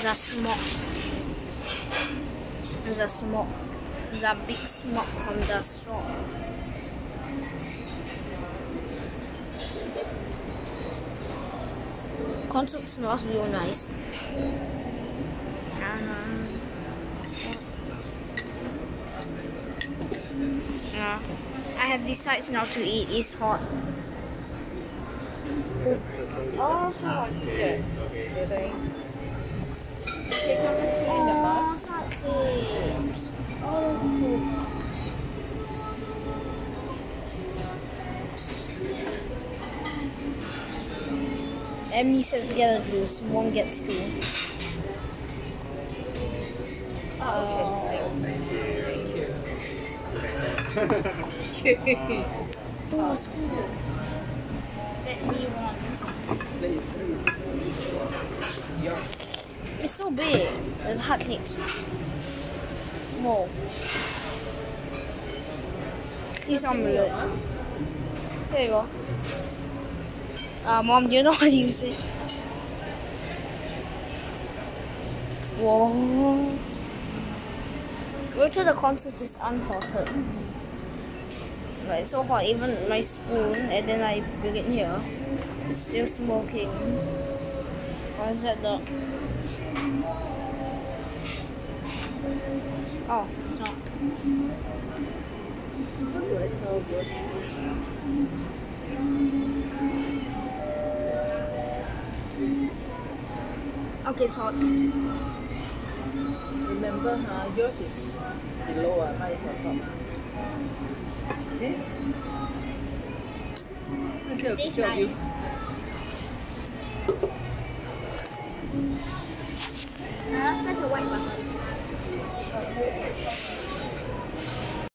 The smoke. The smoke. The big smoke from the straw. Concert smells real nice. I have decided not to eat. It's hot. Oh, how much is it? Okay, come and see in the bus. Clips. Oh, that's cool. And me said together juice. One gets two. Oh, okay. Thank you. Thank you. Oh, it's cool. Let me one. It's so big. There's hot clips. Whoa. See some of it. There you go. Mom, do you know how to use it? Whoa. Wait till the concert is unhotted. Right, it's so hot, even my spoon, and then I bring it here. It's still smoking. Or is that the... Oh, it's not. Okay, it's hot. Remember, yours is below, mine is on top. Okay? Tastes nice. Let's press a white button.